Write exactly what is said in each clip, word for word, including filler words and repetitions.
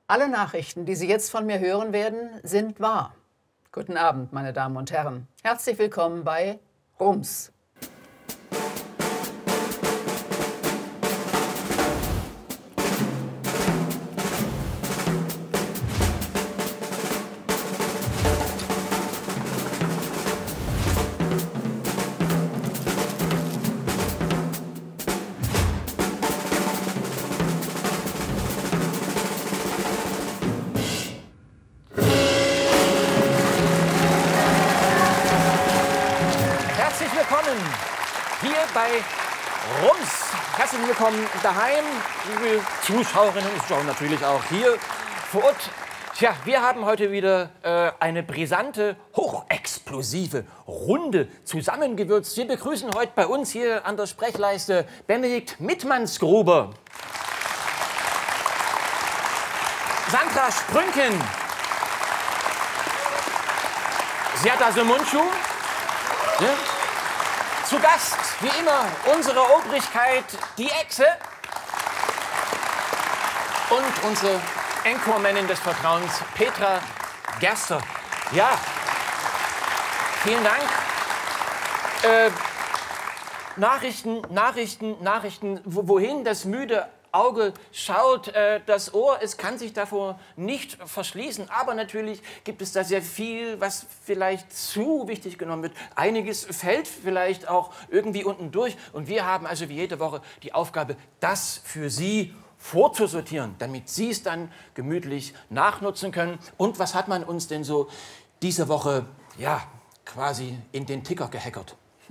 Alle Nachrichten, die Sie jetzt von mir hören werden, sind wahr. Guten Abend, meine Damen und Herren. Herzlich willkommen bei Rums. Hier bei Rums. Herzlich willkommen daheim, liebe Zuschauerinnen und Zuschauer, natürlich auch hier vor Ort. Tja, wir haben heute wieder äh, eine brisante, hochexplosive Runde zusammengewürzt. Wir begrüßen heute bei uns hier an der Sprechleiste Benedikt Mittmannsgruber, Sandra Sprünken, Serda Sumuncu, ja? Zu Gast, wie immer, unsere Obrigkeit, die Echse und unsere Anchormanin des Vertrauens, Petra Gerster. Ja, vielen Dank. Äh, Nachrichten, Nachrichten, Nachrichten, wohin das müde Auge schaut, äh, das Ohr, es kann sich davor nicht verschließen. Aber natürlich gibt es da sehr viel, was vielleicht zu wichtig genommen wird. Einiges fällt vielleicht auch irgendwie unten durch. Und wir haben also wie jede Woche die Aufgabe, das für Sie vorzusortieren, damit Sie es dann gemütlich nachnutzen können. Und was hat man uns denn so diese Woche, ja, quasi in den Ticker gehackert?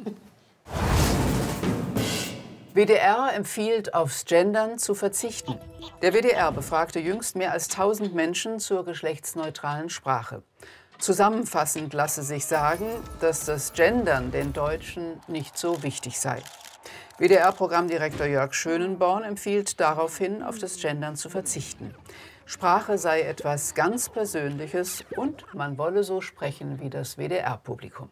W D R empfiehlt, aufs Gendern zu verzichten. Der W D R befragte jüngst mehr als tausend Menschen zur geschlechtsneutralen Sprache. Zusammenfassend lasse sich sagen, dass das Gendern den Deutschen nicht so wichtig sei. W D R-Programmdirektor Jörg Schönenborn empfiehlt daraufhin, auf das Gendern zu verzichten. Sprache sei etwas ganz Persönliches und man wolle so sprechen wie das W D R-Publikum.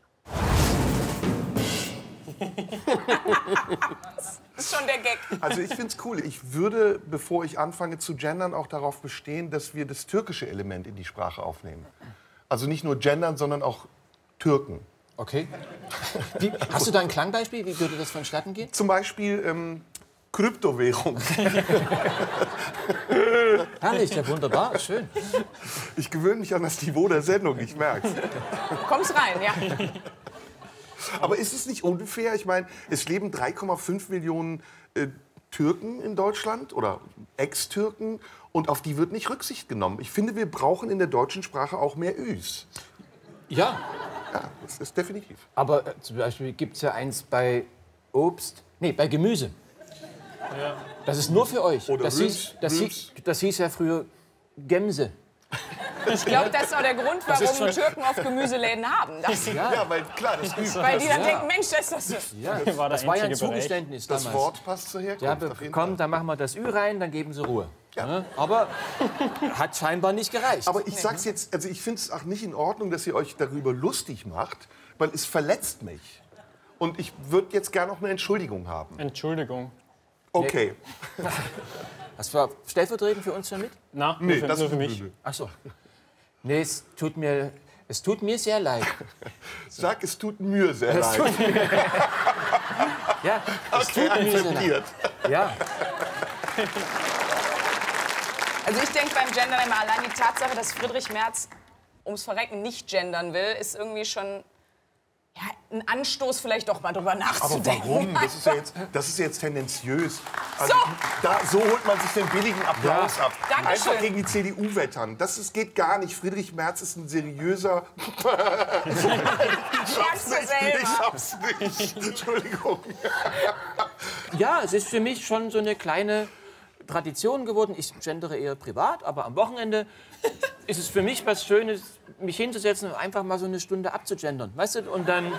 Das ist schon der Gag. Also ich finde es cool. Ich würde, bevor ich anfange zu gendern, auch darauf bestehen, dass wir das türkische Element in die Sprache aufnehmen. Also nicht nur gendern, sondern auch Türken. Okay. Wie, hast du da ein Klangbeispiel? Wie würde das vonstatten gehen? Zum Beispiel ähm, Kryptowährung. Herrlich, ja wunderbar, schön. Ich gewöhne mich an das Niveau der Sendung, ich merke es. Du kommst rein, ja. Aber ist es nicht unfair? Ich meine, es leben drei Komma fünf Millionen äh, Türken in Deutschland oder Ex-Türken und auf die wird nicht Rücksicht genommen. Ich finde, wir brauchen in der deutschen Sprache auch mehr Üs. Ja. Ja, das ist definitiv. Aber äh, zum Beispiel gibt es ja eins bei Obst, nee, bei Gemüse. Ja. Das ist nur für euch. Oder das, Rüms, hieß, das, Rüms. hieß, das hieß ja früher Gemse. Ich glaube, das ist auch der Grund, warum Türken auf Gemüseläden haben. Das, Ja. Ja, weil klar, das Ü. weil die dann Ja. denken, Mensch, das ist das. Ja, War das der war ja ein einzige Bereich. Zugeständnis Das damals. Wort passt zur Herkunft. Ja, auf jeden komm, Fall. dann machen wir das Ü rein, dann geben Sie Ruhe. Ja. Ja, aber hat scheinbar nicht gereicht. Aber ich sag's jetzt, also ich finde es auch nicht in Ordnung, dass ihr euch darüber lustig macht, weil es verletzt mich. Und ich würde jetzt gerne noch eine Entschuldigung haben. Entschuldigung. Okay. Das war stellvertretend für uns schon mit? Na, Nee, nur für, das nur ist für mich. böse. Ach so. Nee, es tut mir, es tut mir sehr leid. Sag, es tut mir sehr leid. Ja, es Okay, tut mir sehr leid. akzeptiert. Ja. Also ich denke beim Gendern immer, allein die Tatsache, dass Friedrich Merz ums Verrecken nicht gendern will, ist irgendwie schon ja, ein Anstoß, vielleicht doch mal drüber Aber nachzudenken. warum? Das ist ja jetzt, das ist jetzt tendenziös. Also, So. da, so holt man sich den billigen Applaus ab. Dankeschön. Einfach gegen die C D U wettern. Das ist, geht gar nicht. Friedrich Merz ist ein seriöser... Merkst du Ich selber. schaff's nicht. Entschuldigung. Ja, es ist für mich schon so eine kleine Tradition geworden. Ich gendere eher privat, aber am Wochenende ist es für mich was Schönes, mich hinzusetzen und einfach mal so eine Stunde abzugendern. Weißt du? Und dann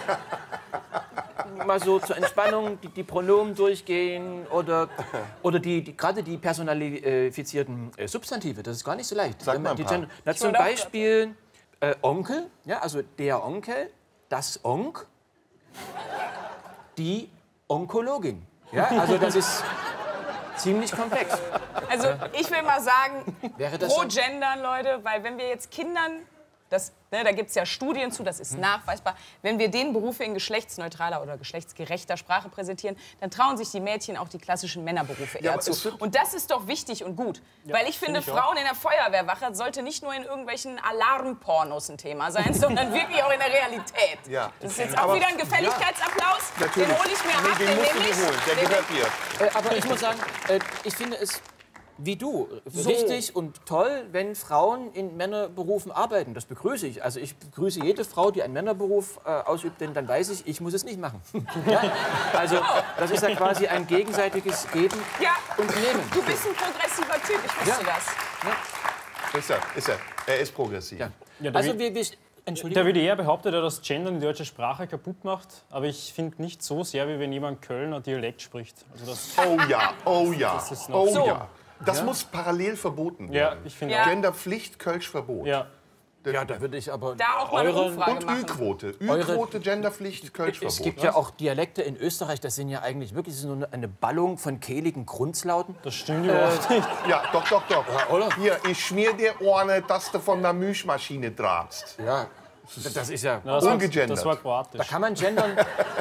mal so zur Entspannung die, die Pronomen durchgehen oder, oder die, die, gerade die personalifizierten äh, Substantive. Das ist gar nicht so leicht. Sag Wenn mal man ein die paar. Gender- Na, zum wollte auch Beispiel äh, Onkel, ja, also der Onkel, das Onk, die Onkologin. Ja, also das ist... ziemlich komplex. Also ich will mal sagen, Wäre das pro so? Gendern, Leute, weil wenn wir jetzt Kindern, das, ne, da gibt es ja Studien zu, das ist nachweisbar, wenn wir denen Berufe in geschlechtsneutraler oder geschlechtsgerechter Sprache präsentieren, dann trauen sich die Mädchen auch die klassischen Männerberufe Ja, eher aber zu. es wird- Und das ist doch wichtig und gut, weil ich finde, find ich auch. Frauen in der Feuerwehrwache sollte nicht nur in irgendwelchen Alarmpornos ein Thema sein, sondern wirklich auch in der Realität. Ja. Das ist jetzt auch Aber- wieder ein Gefälligkeitsapplaus, Natürlich. den hole ich mir ab, den den musst du nehme ich. dir holen. Der Den gehört dir. Äh, aber ich muss sagen, äh, ich finde es wie du richtig und toll, wenn Frauen in Männerberufen arbeiten. Das begrüße ich. Also ich begrüße jede Frau, die einen Männerberuf äh, ausübt, denn dann weiß ich, ich muss es nicht machen. Ja? Also das ist ja quasi ein gegenseitiges Geben Ja, und Nehmen. du bist ein progressiver Typ, ich wusste Ja. das. Ist er, ist er. Er ist progressiv. Ja. Ja, der, Also W- wir, wir, Entschuldigung. der W D R behauptet ja, dass Gendern die deutsche Sprache kaputt macht. Aber ich finde nicht so sehr, wie wenn jemand Kölner Dialekt spricht. Also das, Oh ja, oh ja, ist noch oh so. ja. Das muss parallel verboten ja, werden. ich finde Ja. Genderpflicht, Kölschverbot. ja. Ja, da würde ich aber Da auch mal eine eure- Umfrage Und machen. Ü-Quote. Eure- Ü-Quote, Genderpflicht, Kölschverbot. Es gibt ja auch Dialekte in Österreich, das sind ja eigentlich wirklich so eine- eine Ballung von kehligen Grundslauten. Das stimmt überhaupt nicht. Ja, doch, doch, doch. oder? Hier, ich schmier dir eine, dass du von der Milchmaschine tragst. Ja, das ist ja... Das war, Ungegendert. das war kroatisch. Da kann man gendern.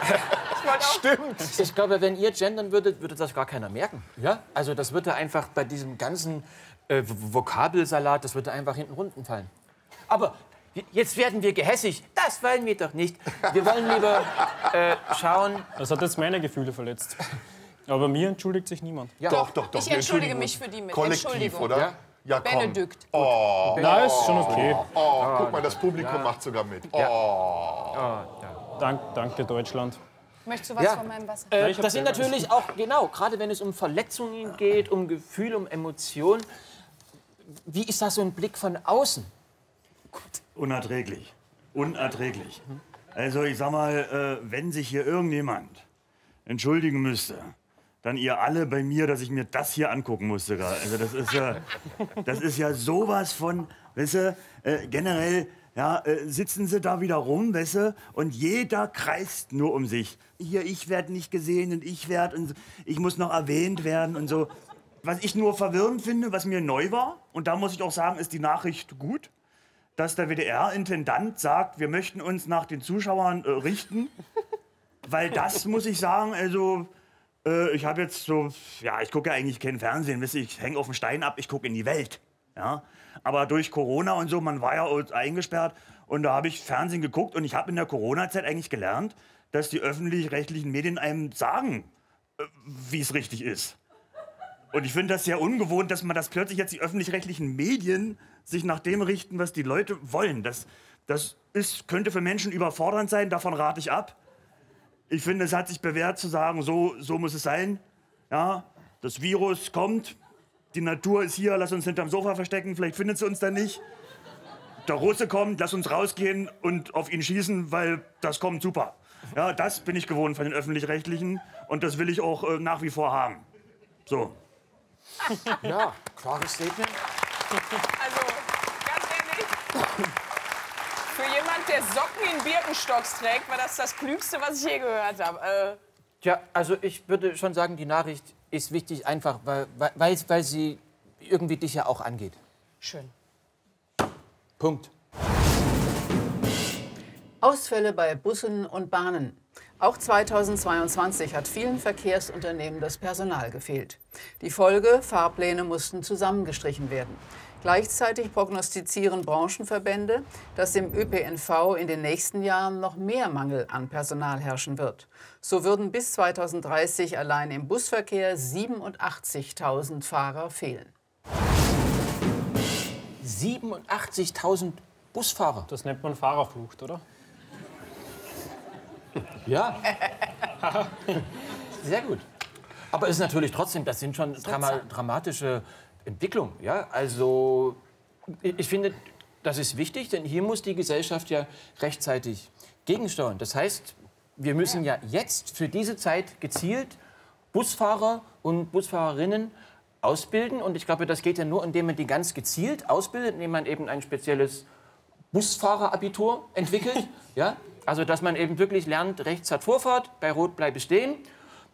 Stimmt. Ich glaube, wenn ihr gendern würdet, würde das gar keiner merken. Ja? Also das würde einfach bei diesem ganzen äh, Vokabelsalat, das würde einfach hinten runterfallen. Aber jetzt werden wir gehässig. Das wollen wir doch nicht. Wir wollen lieber äh, schauen... Das hat jetzt meine Gefühle verletzt. Aber bei mir entschuldigt sich niemand. Ja, Doch, doch, doch. Ich wir entschuldige entschuldigen mich uns. für die mit. Kollektiv, Entschuldigung. oder? Ja. Ja, komm. Benedikt. Na, ist schon okay. Oh, guck mal, das Publikum macht sogar mit. Oh. Dank, danke, Deutschland. Möchtest du was Ja. von meinem Wasser? Äh, ich hab das sind selber natürlich auch, genau, gerade wenn es um Verletzungen geht, um Gefühl, um Emotion. Wie ist das so ein Blick von außen? Unerträglich. Unerträglich. Also ich sag mal, äh, wenn sich hier irgendjemand entschuldigen müsste, dann ihr alle bei mir, dass ich mir das hier angucken musste gerade. Also das ist ja, das ist ja sowas von, weißt du, äh, generell, ja, äh, sitzen sie da wieder rum, weißt du, und jeder kreist nur um sich. Hier, ich werde nicht gesehen und ich werde und so, ich muss noch erwähnt werden und so. Was ich nur verwirrend finde, was mir neu war, und da muss ich auch sagen, ist die Nachricht gut, dass der W D R-Intendant sagt, wir möchten uns nach den Zuschauern äh, richten. Weil das, muss ich sagen, also, äh, ich habe jetzt so, ja, ich gucke ja eigentlich kein Fernsehen, wisst ihr, ich hänge auf dem Stein ab, ich gucke in die Welt. Ja? Aber durch Corona und so, man war ja eingesperrt und da habe ich Fernsehen geguckt und ich habe in der Corona-Zeit eigentlich gelernt, dass die öffentlich-rechtlichen Medien einem sagen, äh, wie es richtig ist. Und ich finde das sehr ungewohnt, dass man das plötzlich jetzt die öffentlich-rechtlichen Medien sich nach dem richten, was die Leute wollen. Das, das ist, könnte für Menschen überfordernd sein, davon rate ich ab. Ich finde, es hat sich bewährt zu sagen, so, so muss es sein. Ja, das Virus kommt, die Natur ist hier, lass uns hinterm Sofa verstecken, vielleicht findet sie uns dann nicht. Der Russe kommt, lass uns rausgehen und auf ihn schießen, weil das kommt super. Ja, das bin ich gewohnt von den Öffentlich-Rechtlichen und das will ich auch äh, nach wie vor haben. So. Ja, klares Statement. Also, ganz ehrlich, für jemand, der Socken in Birkenstocks trägt, war das das Klügste, was ich je gehört habe. Äh, Ja, also ich würde schon sagen, die Nachricht ist wichtig, einfach weil, weil, weil sie irgendwie dich ja auch angeht. schön. Punkt. Ausfälle bei Bussen und Bahnen. Auch zweitausendzweiundzwanzig hat vielen Verkehrsunternehmen das Personal gefehlt. Die Folge: Fahrpläne mussten zusammengestrichen werden. Gleichzeitig prognostizieren Branchenverbände, dass im Ö P N V in den nächsten Jahren noch mehr Mangel an Personal herrschen wird. So würden bis zweitausenddreißig allein im Busverkehr siebenundachtzigtausend Fahrer fehlen. siebenundachtzigtausend Busfahrer. Das nennt man Fahrerflucht, oder? Ja. Sehr gut. Aber es ist natürlich trotzdem, das sind schon drama dramatische Entwicklungen. Ja? Also ich ich finde, das ist wichtig, denn hier muss die Gesellschaft ja rechtzeitig gegensteuern. Das heißt, wir müssen ja jetzt für diese Zeit gezielt Busfahrer und Busfahrerinnen ausbilden. Und ich glaube, das geht ja nur, indem man die ganz gezielt ausbildet, indem man eben ein spezielles Busfahrerabitur entwickelt. Ja? Also, dass man eben wirklich lernt, rechts hat Vorfahrt, bei Rot bleibe stehen.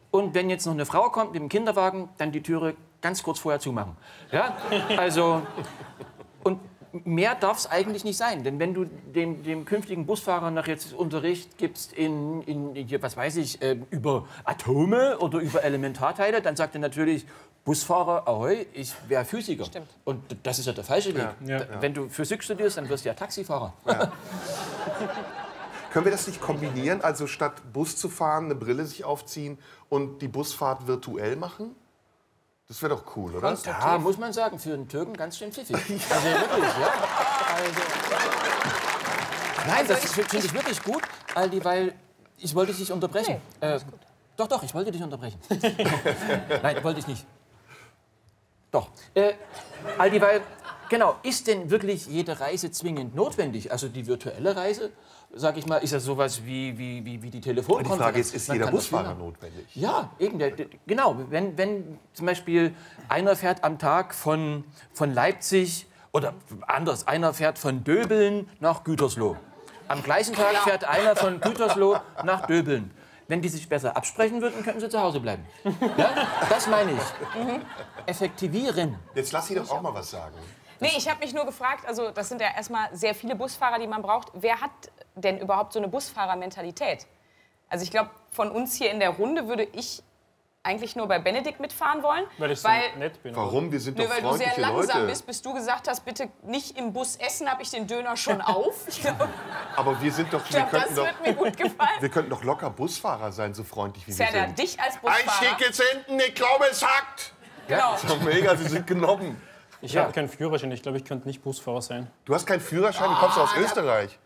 Und wenn jetzt noch eine Frau kommt mit dem Kinderwagen, dann die Türe ganz kurz vorher zumachen. Ja? Also, und mehr darf es eigentlich nicht sein. Denn wenn du dem, dem künftigen Busfahrer nach jetzt Unterricht gibst in, in, in was weiß ich, äh, über Atome oder über Elementarteile, dann sagt er natürlich, Busfahrer, ahoi, ich wäre Physiker. Stimmt. Und das ist ja der falsche Weg. Ja. Ja. Wenn du Physik studierst, dann wirst du ja Taxifahrer. Ja. Können wir das nicht kombinieren? Also statt Bus zu fahren, eine Brille sich aufziehen und die Busfahrt virtuell machen? Das wäre doch cool, oder? Ja, muss man sagen, für einen Türken ganz schön pfiffig. Also wirklich, ja. Also, nein, das finde ich wirklich gut, Aldi, weil ich wollte dich unterbrechen. Nee, äh, doch, doch, ich wollte dich unterbrechen. Nein, wollte ich nicht. Doch. Äh, Aldi, weil, genau, ist denn wirklich jede Reise zwingend notwendig? Also die virtuelle Reise, sag ich mal, ist ja sowas wie, wie, wie, wie die Telefonkonferenz. Die Frage ist, ist Man jeder kann das Busfahrer filmen. notwendig? Ja, eben, der, der, genau. Wenn, wenn zum Beispiel einer fährt am Tag von, von Leipzig oder anders, einer fährt von Döbeln nach Gütersloh. Am gleichen Tag fährt einer von Gütersloh nach Döbeln. Wenn die sich besser absprechen würden, könnten sie zu Hause bleiben. Ja? Das meine ich. Mhm. Effektivieren. Jetzt lass sie doch auch mal was sagen. Nee, ich habe mich nur gefragt, also das sind ja erstmal sehr viele Busfahrer, die man braucht. Wer hat denn überhaupt so eine Busfahrermentalität? Also ich glaube, von uns hier in der Runde würde ich eigentlich nur bei Benedikt mitfahren wollen. Weil ich so weil, nett bin. Warum? Wir sind Nö, doch weil du sehr freundliche langsam Leute. bist, bis du gesagt hast, bitte nicht im Bus essen, habe ich den Döner schon auf. Ich glaube, Aber wir sind doch, wir glaub, das könnten doch, wird mir gut gefallen. wir könnten doch locker Busfahrer sein, so freundlich wie wir Serda, sind. dich als Busfahrer. Einstieg ist hinten, ich glaube, es hackt. Genau. So mega, Sie sind genommen. Ich habe keinen Führerschein. Ich glaube, ich könnte nicht Busfahrer sein. Du hast keinen Führerschein, du kommst aus Österreich.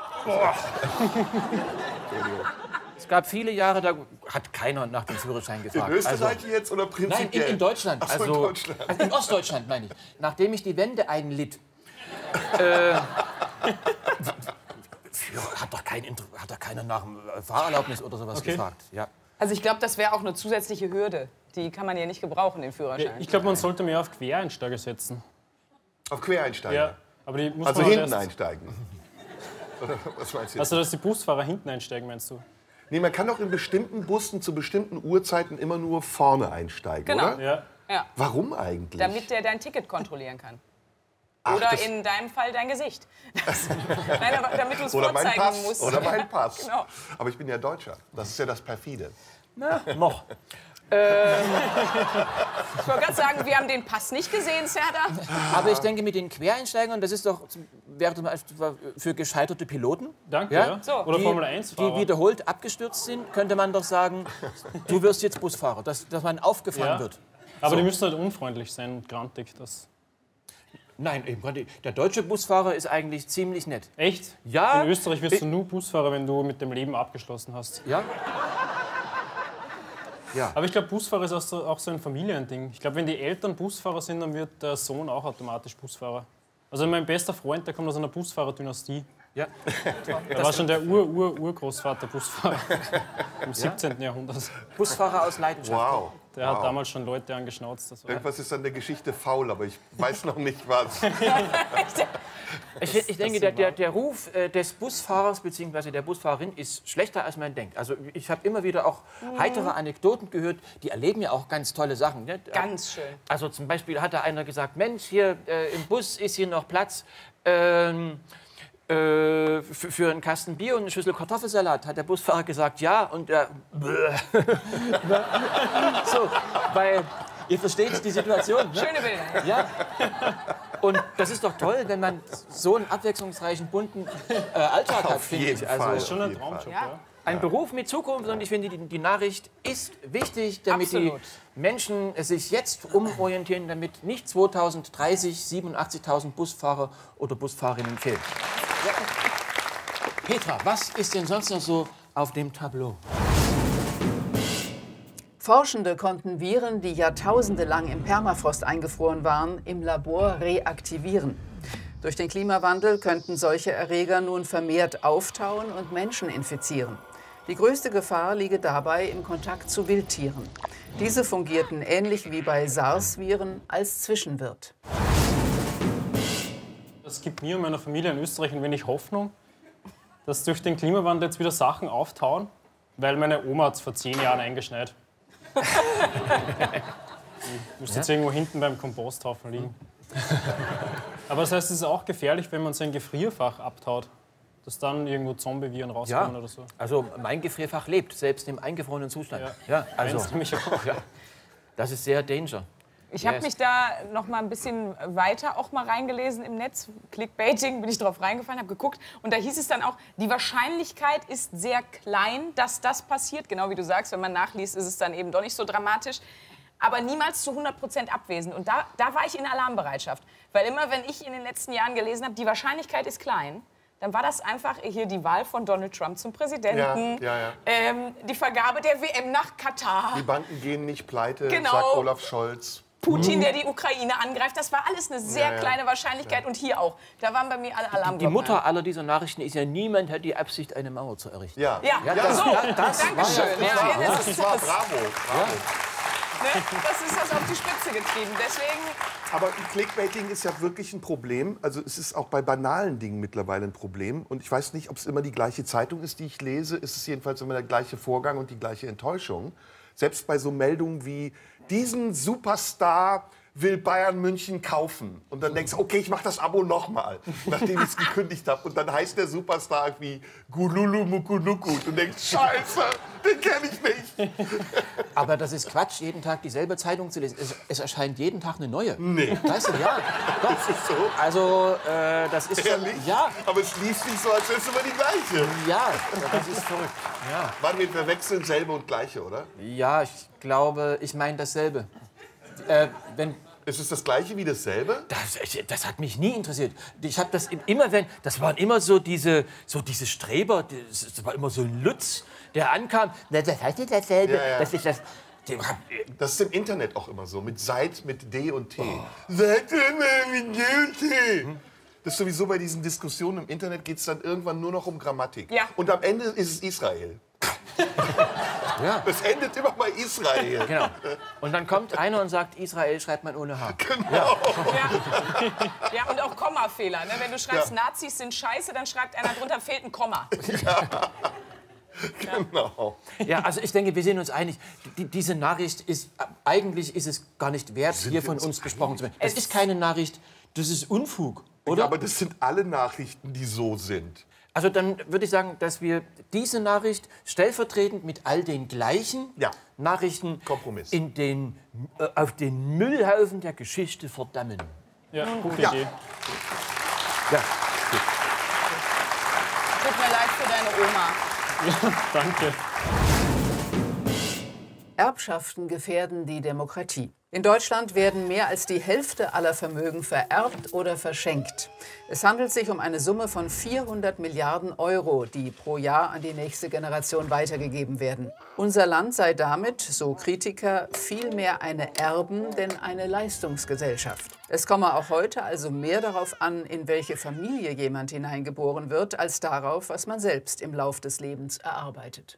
Es gab viele Jahre, da hat keiner nach dem Führerschein In gefragt. Österreich Also, jetzt oder nein, prinzipiell? in, in Deutschland. Ach so, Also, in Deutschland. also in Ostdeutschland, meine ich. Nachdem ich die Wende einlitt, äh, Führer, hat, doch kein, Inter- hat doch keiner nach dem Fahrerlaubnis oder sowas Okay. gefragt. Ja. Also ich glaube, das wäre auch eine zusätzliche Hürde. Die kann man ja nicht gebrauchen, den Führerschein. Ich glaube, man sollte mehr auf Quereinsteiger setzen. Auf Quereinsteiger. Ja, aber die muss Also man halt hinten erst, einsteigen. Oder was meinst du jetzt? Also, dass die Busfahrer hinten einsteigen, meinst du? Nee, man kann doch in bestimmten Bussen zu bestimmten Uhrzeiten immer nur vorne einsteigen, Genau. oder? Ja. Ja, Warum eigentlich? damit der dein Ticket kontrollieren kann. Ach, Oder das- in deinem Fall dein Gesicht. Das, nein, aber damit du es Oder mein vorzeigen Pass. musst. Oder mein Pass. Genau. Aber ich bin ja Deutscher. Das ist ja das Perfide. Noch. Ich wollte gerade sagen, wir haben den Pass nicht gesehen, Serda. Aber ich denke, mit den Quereinsteigern, das ist doch, wäre zum Beispiel für gescheiterte Piloten, Danke, Ja? ja. So. Oder die, Formel eins die Fahrer. wiederholt abgestürzt sind, könnte man doch sagen, du wirst jetzt Busfahrer, dass, dass man aufgefangen Ja. wird. Aber die müssen halt unfreundlich sein und grantig. Das Nein, eben, gerade der deutsche Busfahrer ist eigentlich ziemlich nett. Echt? Ja. In Österreich wirst du nur Busfahrer, wenn du mit dem Leben abgeschlossen hast. Ja? Aber ich glaube, Busfahrer ist auch so, auch so ein Familiending. Ich glaube, wenn die Eltern Busfahrer sind, dann wird der Sohn auch automatisch Busfahrer. Also mein bester Freund, der kommt aus einer Busfahrerdynastie. Ja. Da war schon der Ur-Ur-Urgroßvater Busfahrer im siebzehnten Jahrhundert. Busfahrer aus Leidenschaft. Wow. Der hat wow. damals schon Leute angeschnauzt. Das war Irgendwas ist an der Geschichte faul, aber ich weiß noch nicht was. Ich, ich denke, der, der, der Ruf äh, des Busfahrers bzw. der Busfahrerin ist schlechter, als man denkt. Also ich habe immer wieder auch heitere Anekdoten gehört, die erleben ja auch ganz tolle Sachen. Ne? Ganz schön. Also zum Beispiel hat da einer gesagt, Mensch, hier äh, im Bus ist hier noch Platz ähm, äh, für, für einen Kasten Bier und eine Schüssel Kartoffelsalat. Hat der Busfahrer gesagt, ja. Und er, so, weil ihr versteht die Situation. Ne? Schöne Bilder. Ja. Und das ist doch toll, wenn man so einen abwechslungsreichen, bunten äh, Alltag hat, Auf finde jeden ich. Also, Fall. Das ist schon ein jeden Traumjob, Fall. ja. ein Beruf mit Zukunft und ich finde, die, die Nachricht ist wichtig, damit Absolut. die Menschen sich jetzt umorientieren, damit nicht zweitausenddreißig siebenundachtzigtausend Busfahrer oder Busfahrerinnen fehlen. Ja. Petra, was ist denn sonst noch so auf dem Tableau? Forschende konnten Viren, die jahrtausendelang im Permafrost eingefroren waren, im Labor reaktivieren. Durch den Klimawandel könnten solche Erreger nun vermehrt auftauen und Menschen infizieren. Die größte Gefahr liege dabei im Kontakt zu Wildtieren. Diese fungierten ähnlich wie bei SARS-Viren als Zwischenwirt. Das gibt mir und meiner Familie in Österreich ein wenig Hoffnung, dass durch den Klimawandel jetzt wieder Sachen auftauen, weil meine Oma hat es vor zehn Jahren eingeschneit. Müsste jetzt irgendwo hinten beim Komposthaufen liegen. Aber das heißt, es ist auch gefährlich, wenn man sein Gefrierfach abtaut, dass dann irgendwo Zombie-Viren rauskommen Ja, oder so. also mein Gefrierfach lebt, selbst im eingefrorenen Zustand. Ja. Ja, also, Meins nämlich auch. ja, das ist sehr danger. Ich habe Yes. mich da noch mal ein bisschen weiter auch mal reingelesen im Netz. Clickbaiting, bin ich drauf reingefallen, habe geguckt. Und da hieß es dann auch, die Wahrscheinlichkeit ist sehr klein, dass das passiert. Genau wie du sagst, wenn man nachliest, ist es dann eben doch nicht so dramatisch. Aber niemals zu hundert Prozent abwesend. Und da, da war ich in Alarmbereitschaft. Weil immer, wenn ich in den letzten Jahren gelesen habe, die Wahrscheinlichkeit ist klein, dann war das einfach hier die Wahl von Donald Trump zum Präsidenten, Ja, ja, ja. Ähm, die Vergabe der W M nach Katar, Die Banken gehen nicht pleite, Genau. sagt Olaf Scholz. Putin, der die Ukraine angreift. Das war alles eine sehr Ja, ja. kleine Wahrscheinlichkeit. Und hier auch. Da waren bei mir alle Alarmglocken. Die Mutter aller dieser Nachrichten ist ja, niemand hat die Absicht, eine Mauer zu errichten. Ja, Ja, Ja, das- so, das- das Dankeschön. war ja- Ja, ja, das, ist war das, bravo, bravo. ne, das ist das auf die Spitze getrieben. Deswegen, Aber Clickbaiting ist ja wirklich ein Problem. Also es ist auch bei banalen Dingen mittlerweile ein Problem. Und ich weiß nicht, ob es immer die gleiche Zeitung ist, die ich lese. Es ist jedenfalls immer der gleiche Vorgang und die gleiche Enttäuschung. Selbst bei so Meldungen wie, diesen Superstar will Bayern München kaufen. Und dann denkst du, okay, ich mache das Abo nochmal, nachdem ich es gekündigt habe. Und dann heißt der Superstar wie Gululu Mukunuku. Und du denkst, scheiße, den kenne ich nicht. Aber das ist Quatsch, jeden Tag dieselbe Zeitung zu lesen. Es, es erscheint jeden Tag eine neue. Nee. Weißt du, ja. Doch. Das ist so. Also, äh, das ist schon, Ehrlich? ja, Aber es liest nicht so, als wäre es immer die gleiche. ja, das ist verrückt. Ja, Mann, wir verwechseln selbe und gleiche, oder? ja, ich glaube, ich meine dasselbe. Äh, wenn, Ist es das gleiche wie dasselbe? das, das hat mich nie interessiert. Ich habe das im- immer, wenn, das waren immer so diese, so diese Streber, das, das war immer so ein Lutz, der ankam. Na, das heißt nicht dasselbe, Ja, ja. das ist das. Die, Das ist im Internet auch immer so, mit Seit, mit D und T. Seite mit D und T. Das ist sowieso bei diesen Diskussionen im Internet geht es dann irgendwann nur noch um Grammatik. Ja. Und am Ende ist es Israel. Ja. Es endet immer bei Israel. Genau. Und dann kommt einer und sagt, Israel schreibt man ohne H. ja. ja, und auch Kommafehler. Ne? Wenn du schreibst, Ja. Nazis sind scheiße, dann schreibt einer drunter, fehlt ein Komma. Genau. Ja, also ich denke, wir sind uns einig. Die, diese Nachricht ist, eigentlich ist es gar nicht wert, Sind hier wir von uns uns besprochen zu werden. Es Es- ist keine Nachricht, das ist Unfug, Ja, oder? aber das sind alle Nachrichten, die so sind. Also dann würde ich sagen, dass wir diese Nachricht stellvertretend mit all den gleichen Ja. Nachrichten Kompromiss. in den, äh, auf den Müllhaufen der Geschichte verdammen. Ja, gute Ja. Idee. Ja. Tut mir leid für deine Oma. Danke. Erbschaften gefährden die Demokratie. In Deutschland werden mehr als die Hälfte aller Vermögen vererbt oder verschenkt. Es handelt sich um eine Summe von vierhundert Milliarden Euro, die pro Jahr an die nächste Generation weitergegeben werden. Unser Land sei damit, so Kritiker, viel mehr eine Erben- denn eine Leistungsgesellschaft. Es komme auch heute also mehr darauf an, in welche Familie jemand hineingeboren wird, als darauf, was man selbst im Lauf des Lebens erarbeitet.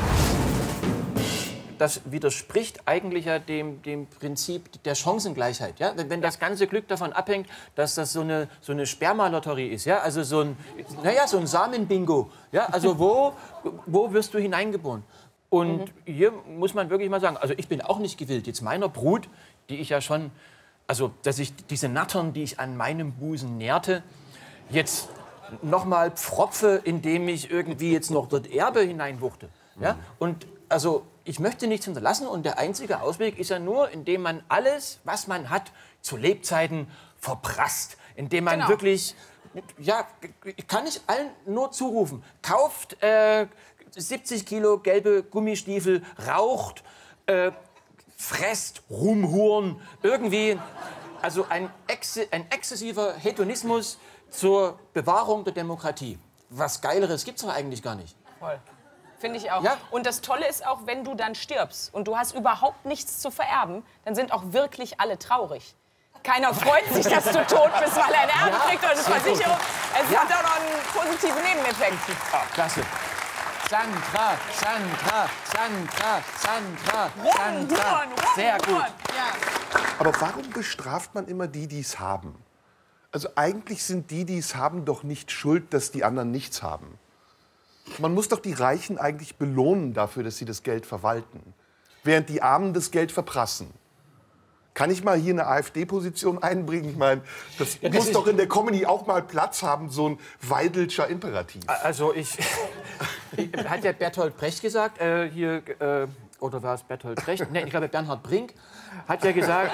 Das widerspricht eigentlich ja dem, dem Prinzip der Chancengleichheit. Ja? Wenn, wenn das ganze Glück davon abhängt, dass das so eine, so eine Spermalotterie ist, ja? Also so ein, naja, so ein Samenbingo. Ja? Also wo, wo wirst du hineingeboren? Und hier muss man wirklich mal sagen, also ich bin auch nicht gewillt, jetzt meiner Brut, die ich ja schon, also dass ich diese Nattern, die ich an meinem Busen nährte, jetzt noch mal pfropfe, indem ich irgendwie jetzt noch dort Erbe hineinwuchte. Ja? Und also ich möchte nichts hinterlassen und der einzige Ausweg ist ja nur, indem man alles, was man hat, zu Lebzeiten verprasst. Indem man Genau. wirklich, ja, kann ich allen nur zurufen, kauft äh, siebzig Kilo gelbe Gummistiefel, raucht, äh, fresst, rumhuren, irgendwie, also ein, ex ein exzessiver Hedonismus zur Bewahrung der Demokratie. Was Geileres gibt's doch eigentlich gar nicht. Voll. Finde ich auch. Ja. Und das Tolle ist auch, wenn du dann stirbst und du hast überhaupt nichts zu vererben, dann sind auch wirklich alle traurig. Keiner freut sich, dass du tot bist, weil er ein Erbe kriegt oder eine sehr gut. Versicherung. Es Ja. hat auch noch einen positiven Nebeneffekt. Ah, klasse. Sandra, Sandra, Sandra, Sandra, Sandra. Huren, Sehr gut. Huren. Ja. Aber warum bestraft man immer die, die es haben? Also eigentlich sind die, die es haben, doch nicht schuld, dass die anderen nichts haben. Man muss doch die Reichen eigentlich belohnen dafür, dass sie das Geld verwalten. während die Armen das Geld verprassen. Kann ich mal hier eine AfD-Position einbringen? Ich meine, das, ja, das muss doch in der Comedy auch mal Platz haben, so ein Weidelscher Imperativ. Also ich, hat ja Bertolt Brecht gesagt, äh, hier, äh, oder war es Bertolt Brecht? Nee, ich glaube Bernhard Brink hat ja gesagt,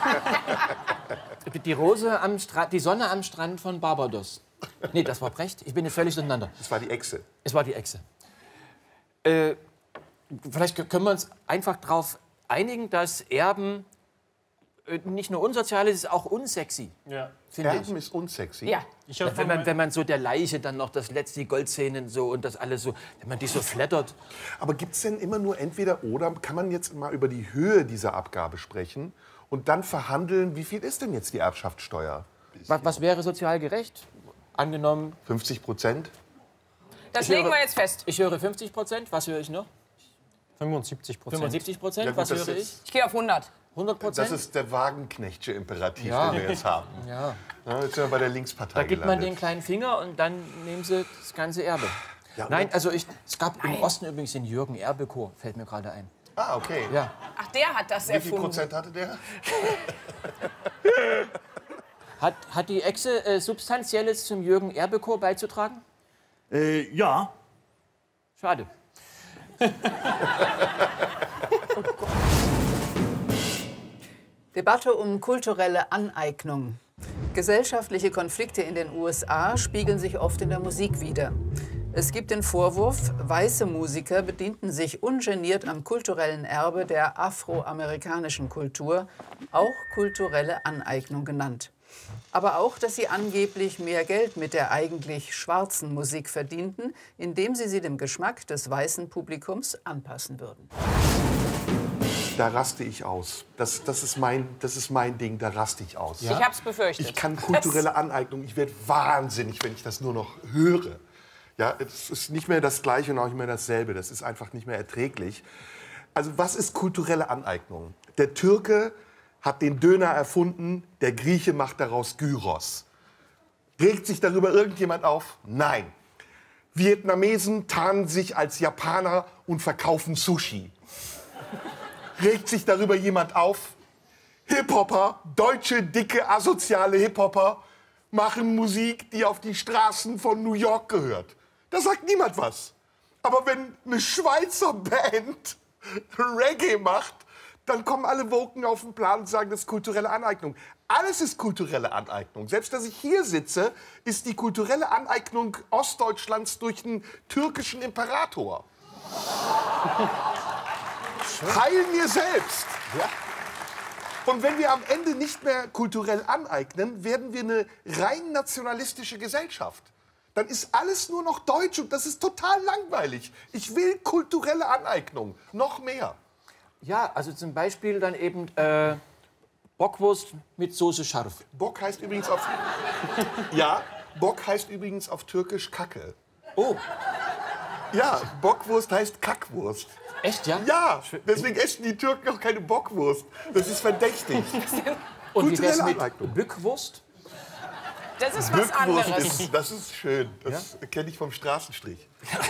die Rose am Strand, die Sonne am Strand von Barbados. Nee, das war Brecht. Ich bin jetzt völlig durcheinander. Das war die Echse. Es war die Echse. Äh, vielleicht können wir uns einfach darauf einigen, dass Erben nicht nur unsozial ist, ist auch unsexy. Ja. Erben ich. ist unsexy? Ja. Ich wenn, man, wenn man so der Leiche dann noch das letzte, die Goldzähnen so und das alles so, wenn man die so flattert. Aber gibt es denn immer nur entweder oder? Kann man jetzt mal über die Höhe dieser Abgabe sprechen und dann verhandeln, wie viel ist denn jetzt die Erbschaftssteuer? Was, was wäre sozial gerecht? Angenommen. fünfzig Prozent? Das legen wir jetzt fest. Ich höre fünfzig Prozent. Was höre ich noch? fünfundsiebzig Prozent. fünfundsiebzig Prozent. Ja, was gut, höre ich? Ich gehe auf hundert. hundert Prozent? Das ist der Wagenknechtsche Imperativ, Ja. den wir jetzt haben. Ja. Ja, jetzt sind wir bei der Linkspartei Da gibt man gelandet. den kleinen Finger und dann nehmen sie das ganze Erbe. Ja, Nein, also ich, es gab im Osten übrigens den Jürgen Erbe-Chor, fällt mir gerade ein. Ah, okay. Ja. Ach, der hat das Wie viel erfunden. Prozent hatte der? Hat, hat die Echse äh, Substanzielles zum Jürgen Erbe-Chor beizutragen? Äh, ja. Schade. Debatte um kulturelle Aneignung. Gesellschaftliche Konflikte in den U S A spiegeln sich oft in der Musik wider. Es gibt den Vorwurf, weiße Musiker bedienten sich ungeniert am kulturellen Erbe der afroamerikanischen Kultur, auch kulturelle Aneignung genannt. Aber auch, dass sie angeblich mehr Geld mit der eigentlich schwarzen Musik verdienten, indem sie sie dem Geschmack des weißen Publikums anpassen würden. Da raste ich aus. Das, das, ist, mein, das ist mein Ding, da raste ich aus. Ich hab's befürchtet. Ich kann kulturelle Aneignung, ich werde wahnsinnig, wenn ich das nur noch höre. Ja, es ist nicht mehr das Gleiche und auch nicht mehr dasselbe. Das ist einfach nicht mehr erträglich. Also was ist kulturelle Aneignung? Der Türke hat den Döner erfunden, der Grieche macht daraus Gyros. Regt sich darüber irgendjemand auf? Nein. Vietnamesen tarnen sich als Japaner und verkaufen Sushi. Regt sich darüber jemand auf? Hip-Hopper, deutsche, dicke, asoziale Hip-Hopper machen Musik, die auf die Straßen von New York gehört. Da sagt niemand was. Aber wenn eine Schweizer Band Reggae macht, dann kommen alle Woken auf den Plan und sagen, das ist kulturelle Aneignung. Alles ist kulturelle Aneignung. Selbst, dass ich hier sitze, ist die kulturelle Aneignung Ostdeutschlands durch einen türkischen Imperator. Heil mir selbst. Ja. Und wenn wir am Ende nicht mehr kulturell aneignen, werden wir eine rein nationalistische Gesellschaft. Dann ist alles nur noch deutsch und das ist total langweilig. Ich will kulturelle Aneignung, noch mehr. Ja, also zum Beispiel dann eben äh, Bockwurst mit Soße scharf. Bock heißt übrigens auf... Ja, Bock heißt übrigens auf Türkisch Kacke. Oh, Ja, Bockwurst heißt Kackwurst. echt, ja? Ja, deswegen essen die Türken auch keine Bockwurst. Das ist verdächtig. Und wie wär's kulturelle mit Aneignung. Bückwurst? Das ist was Bockwurst anderes. ist, das ist schön. Das kenne ich vom Straßenstrich.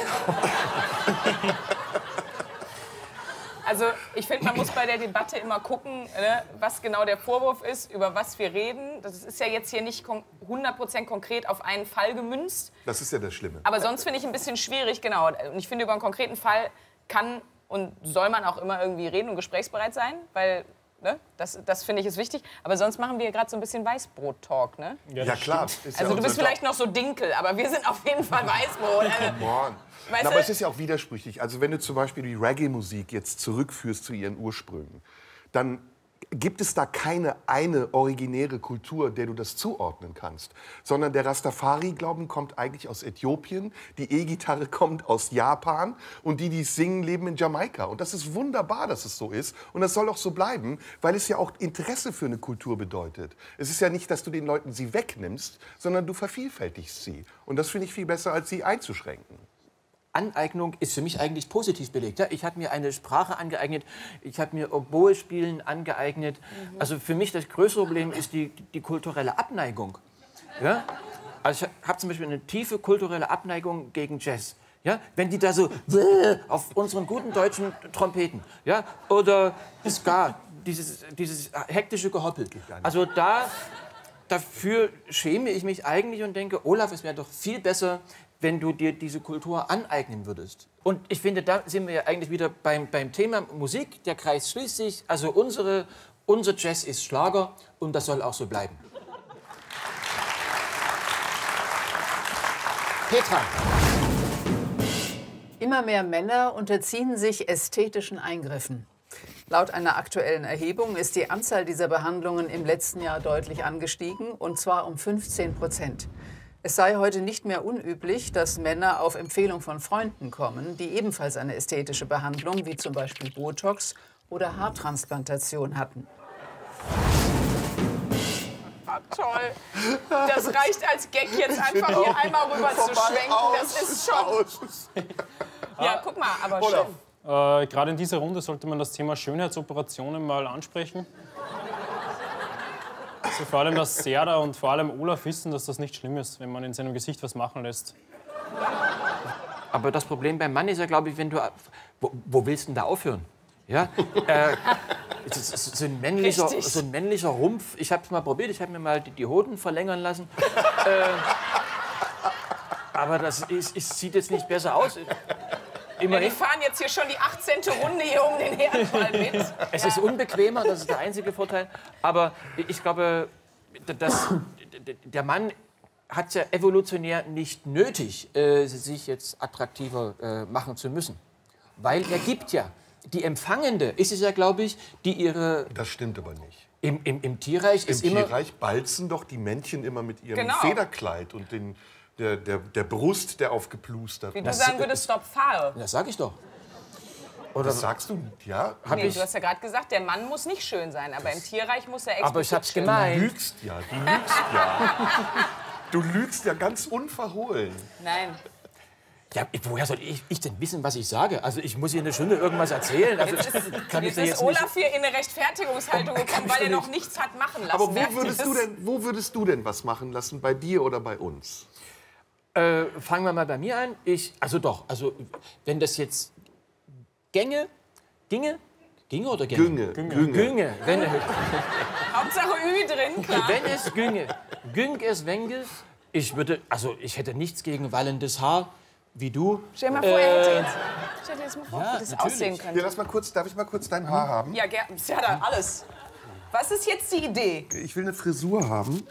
Also ich finde, man muss bei der Debatte immer gucken, ne, was genau der Vorwurf ist, über was wir reden. Das ist ja jetzt hier nicht kon- hundert Prozent konkret auf einen Fall gemünzt. Das ist ja das Schlimme. Aber sonst finde ich ein bisschen schwierig, genau. Und ich finde, über einen konkreten Fall kann und soll man auch immer irgendwie reden und gesprächsbereit sein, weil ne, das, das finde ich ist wichtig. Aber sonst machen wir gerade so ein bisschen Weißbrot-Talk, ne? Ja, klar. Ist ja Also du bist unser vielleicht noch so Dinkel, aber wir sind auf jeden Fall Weißbrot. Also, Mann. Weißt Na, du? aber es ist ja auch widersprüchlich. Also wenn du zum Beispiel die Reggae-Musik jetzt zurückführst zu ihren Ursprüngen, dann gibt es da keine eine originäre Kultur, der du das zuordnen kannst. Sondern der Rastafari-Glauben kommt eigentlich aus Äthiopien, die E-Gitarre kommt aus Japan und die, die es singen, leben in Jamaika. Und das ist wunderbar, dass es so ist. Und das soll auch so bleiben, weil es ja auch Interesse für eine Kultur bedeutet. Es ist ja nicht, dass du den Leuten sie wegnimmst, sondern du vervielfältigst sie. Und das finde ich viel besser, als sie einzuschränken. Aneignung ist für mich eigentlich positiv belegt. Ja, ich habe mir eine Sprache angeeignet, ich habe mir Oboe-Spielen angeeignet. Mhm. Also für mich das größere Problem ist die, die kulturelle Abneigung. Ja? Also ich habe zum Beispiel eine tiefe kulturelle Abneigung gegen Jazz. Ja, wenn die da so auf unseren guten deutschen Trompeten, ja, oder Ska, dieses, dieses hektische Gehoppel. Also da, dafür schäme ich mich eigentlich und denke, Olaf, es wäre doch viel besser, wenn du dir diese Kultur aneignen würdest. Und ich finde, da sind wir ja eigentlich wieder beim, beim Thema Musik. Der Kreis schließt sich. Also unsere, unser Jazz ist Schlager und das soll auch so bleiben. Petra. Immer mehr Männer unterziehen sich ästhetischen Eingriffen. Laut einer aktuellen Erhebung ist die Anzahl dieser Behandlungen im letzten Jahr deutlich angestiegen, und zwar um fünfzehn Prozent. Es sei heute nicht mehr unüblich, dass Männer auf Empfehlung von Freunden kommen, die ebenfalls eine ästhetische Behandlung, wie zum Beispiel Botox oder Haartransplantation hatten. Ah, toll. Das reicht als Gag jetzt einfach hier einmal rüber zu schwenken. Das ist schon... Ja, guck mal, aber schön. Äh, Gerade in dieser Runde sollte man das Thema Schönheitsoperationen mal ansprechen. Also vor allem, dass Serda und vor allem Olaf wissen, dass das nicht schlimm ist, wenn man in seinem Gesicht was machen lässt. Aber das Problem beim Mann ist ja, glaube ich, wenn du... Wo, wo willst du denn da aufhören? Ja? äh, so, ein männlicher, so ein männlicher Rumpf. Ich habe es mal probiert, ich habe mir mal die, die Hoden verlängern lassen. äh, aber das ist, ist, sieht jetzt nicht besser aus. Ja, die fahren jetzt hier schon die achtzehnte Runde hier um den Herdball mit. Es ist unbequemer, das ist der einzige Vorteil. Aber ich glaube, dass der Mann hat es ja evolutionär nicht nötig, äh, sich jetzt attraktiver äh, machen zu müssen. Weil er gibt ja. Die Empfangende ist es ja, glaube ich, die ihre... Das stimmt aber nicht. Im, im, im Tierreich ist Im immer... Im Tierreich balzen doch die Männchen immer mit ihrem Genau. Federkleid und den, der, der, der Brust, der aufgeplustert. Wie du sagen würdest, stopp, fahre. Das sag ich doch. Oder Das sagst du, ja? hab Nee, ich, du hast ja gerade gesagt, der Mann muss nicht schön sein, aber im Tierreich muss er explizit aber ich hab's schön Du gemeint. lügst ja, du lügst ja. Du lügst ja ganz unverhohlen. sein. Nein. Ja, woher soll ich, ich denn wissen, was ich sage? Also ich muss hier eine Stunde irgendwas erzählen. Also, Jetzt ist, kann ich jetzt da ist jetzt Olaf hier in eine Rechtfertigungshaltung gekommen, weil er noch nichts hat machen lassen. Aber wo Merkt ihr würdest, das? du denn, wo würdest du denn was machen lassen? Bei dir oder bei uns? Äh, fangen wir mal bei mir an. Ich, also doch, also wenn das jetzt gänge, ginge, ginge oder gänge? Günge. Günge. Günge. Wenn, Hauptsache Ü drin, klar. wenn es günge, güng es wenge, ich würde, also ich hätte nichts gegen wallendes Haar, wie du. Stell dir mal vor, er hätte Äh, jetzt, stell dir das mal vor, ja, wie das natürlich. aussehen Ja, könnte. lass mal kurz, darf ich mal kurz dein Haar haben? Ja, gerne. Ja, da alles. Was ist jetzt die Idee? Ich will eine Frisur haben.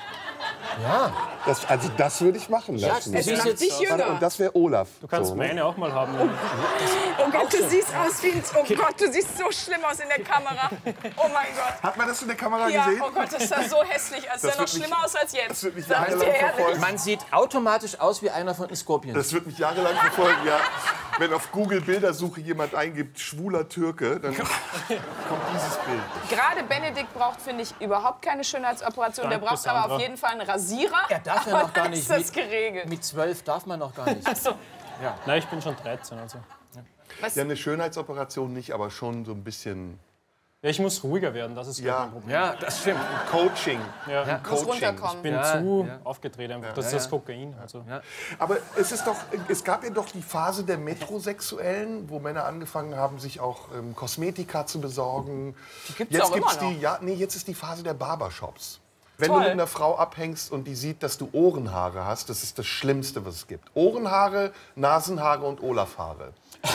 Ja, Das, also das würde ich machen lassen. das Es ist macht jetzt- dich Warte, jünger. und das wäre Olaf. Du kannst So, ne? meine auch mal haben. Oh Gott, du siehst aus wie ein... Oh Gott, du siehst so schlimm aus in der Kamera. Oh mein Gott. Hat man das in der Kamera Ja, gesehen? oh Gott, das sah so hässlich aus. Das Das sah noch wird mich- schlimmer aus als jetzt. das wird mich Sag ich dir jahrelang ehrlich. verfolgen. man sieht automatisch aus wie einer von den Scorpions. Das wird mich jahrelang verfolgen, ja. Wenn auf Google Bildersuche jemand eingibt, schwuler Türke, dann kommt dieses Bild. Gerade Benedikt braucht, finde ich, überhaupt keine Schönheitsoperation. Der Danke, braucht aber Sandra. auf jeden Fall einen Rasierer. Er darf ja Aber noch gar dann nicht ist das mit- geregelt. Mit zwölf darf man noch gar nicht. Achso. Nein, ich bin schon dreizehn. Also. Was? Ja, eine Schönheitsoperation nicht, aber schon so ein bisschen Ja, ich muss ruhiger werden, das ist Ja. mein Problem. Ja, das stimmt. Coaching. Ja. Ein Muss Coaching. runterkommen. Ich bin Ja, zu ja. aufgedreht einfach. Das ist das Kokain. Also. Aber es, ist doch, es gab ja doch die Phase der Metrosexuellen, wo Männer angefangen haben, sich auch ähm, Kosmetika zu besorgen. Die gibt's jetzt auch immer die, noch. ja, nee, jetzt ist die Phase der Barbershops. Wenn Toll. du mit einer Frau abhängst und die sieht, dass du Ohrenhaare hast, das ist das Schlimmste, was es gibt. Ohrenhaare, Nasenhaare und Olafhaare.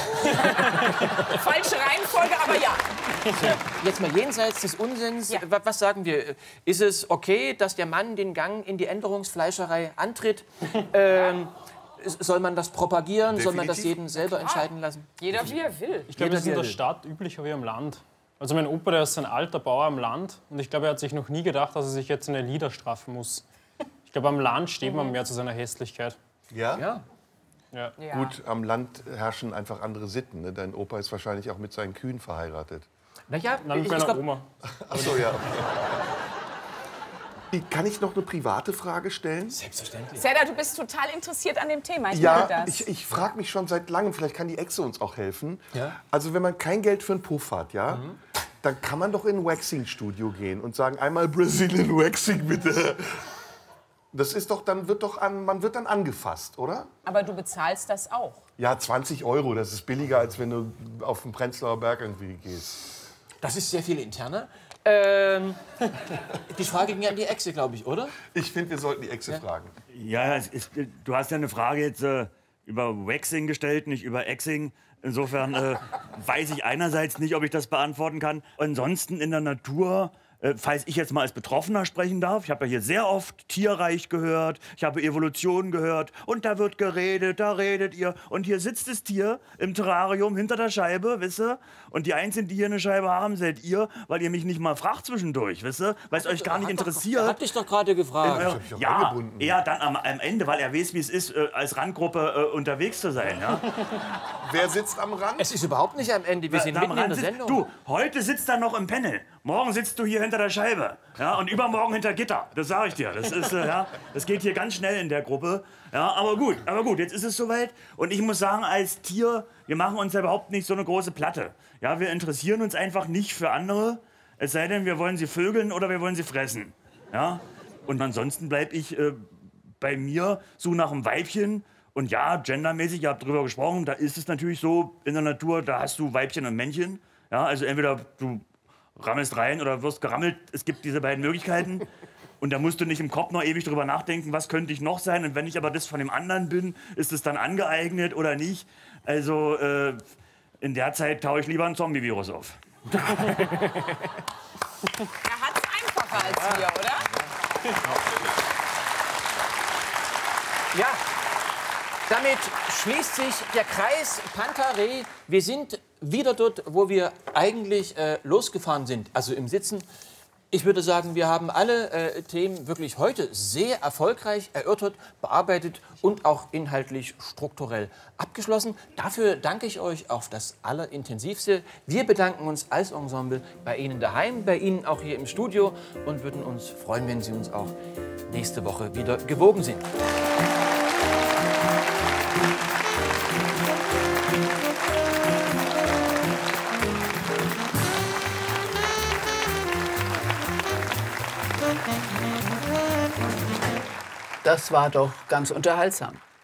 Falsche Reihenfolge, aber ja. Jetzt mal jenseits des Unsinns, Ja. wa- was sagen wir? Ist es okay, dass der Mann den Gang in die Änderungsfleischerei antritt? ähm, s- soll man das propagieren? Soll man das Definitiv. jeden selber entscheiden lassen? Jeder wie er will. Ich glaube, es ist in Jeder der will. Stadt üblicher wie am Land. Also mein Opa, der ist ein alter Bauer am Land und ich glaube, er hat sich noch nie gedacht, dass er sich jetzt in eine Lieder straffen muss. Ich glaube, am Land steht man mehr zu seiner Hässlichkeit. Ja? Ja. Ja. Ja. Gut, am Land herrschen einfach andere Sitten. Ne? Dein Opa ist wahrscheinlich auch mit seinen Kühen verheiratet. Naja, Dann mit ich, ich meiner glaub, Oma. Ach so, ja. Kann ich noch eine private Frage stellen? selbstverständlich. Zelda, du bist total interessiert an dem Thema. Ich Ja, mag das. ich, ich frage mich schon seit langem, vielleicht kann die Echse uns auch helfen. Ja. Also wenn man kein Geld für einen Puff hat, ja, dann kann man doch in ein Waxing-Studio gehen und sagen, einmal Brazilian Waxing bitte. Das ist doch, dann wird doch an, man wird dann angefasst, oder? Aber du bezahlst das auch. Ja, zwanzig Euro, das ist billiger, als wenn du auf den Prenzlauer Berg irgendwie gehst. Das ist sehr viel interner. Ähm, die Frage ging an die Echse, glaube ich, oder? Ich finde, wir sollten die Echse ja. fragen. Ja, es ist, du hast ja eine Frage jetzt äh, über Waxing gestellt, nicht über Exing. Insofern äh, weiß ich einerseits nicht, ob ich das beantworten kann. Ansonsten in der Natur, äh, falls ich jetzt mal als Betroffener sprechen darf, ich habe ja hier sehr oft Tierreich gehört, ich habe Evolution gehört und da wird geredet, da redet ihr. Und hier sitzt das Tier im Terrarium hinter der Scheibe, wisst ihr? Und die Einzigen, die hier eine Scheibe haben, seid ihr, weil ihr mich nicht mal fragt zwischendurch, wisst ihr? Weil es euch gar nicht interessiert. Er hat dich doch gerade gefragt. Äh, Ich hab ja, eingebunden. eher dann am, am Ende, weil er weiß, wie es ist, äh, als Randgruppe äh, unterwegs zu sein. Ja? Wer sitzt am Rand? Es ist überhaupt nicht am Ende, wir sind Da am mitten in Rand der sitzt- Sendung. Du, heute sitzt er noch im Panel. Morgen sitzt du hier hinter der Scheibe. Ja, und übermorgen hinter Gitter. Das sage ich dir. Das, ist, äh, ja, das geht hier ganz schnell in der Gruppe. Ja, aber gut, aber gut, jetzt ist es soweit. Und ich muss sagen, als Tier, wir machen uns ja überhaupt nicht so eine große Platte. Ja, wir interessieren uns einfach nicht für andere. Es sei denn, wir wollen sie vögeln oder wir wollen sie fressen. Ja? Und ansonsten bleibe ich äh, bei mir, suche nach einem Weibchen. Und ja, gendermäßig, ihr habt drüber gesprochen, da ist es natürlich so, in der Natur, da hast du Weibchen und Männchen. Ja, also entweder du rammelst rein oder wirst gerammelt. Es gibt diese beiden Möglichkeiten. Und da musst du nicht im Kopf noch ewig drüber nachdenken, was könnte ich noch sein. Und wenn ich aber das von dem anderen bin, ist es dann angeeignet oder nicht. Also äh, in der Zeit taue ich lieber ein Zombie-Virus auf. Er hat's einfacher als wir, oder? Ja, damit schließt sich der Kreis Pantare. Wir sind wieder dort, wo wir eigentlich äh, losgefahren sind, also im Sitzen. Ich würde sagen, wir haben alle äh, Themen wirklich heute sehr erfolgreich erörtert, bearbeitet und auch inhaltlich strukturell abgeschlossen. Dafür danke ich euch auf das Allerintensivste. Wir bedanken uns als Ensemble bei Ihnen daheim, bei Ihnen auch hier im Studio und würden uns freuen, wenn Sie uns auch nächste Woche wieder gewogen sind. Das war doch ganz unterhaltsam.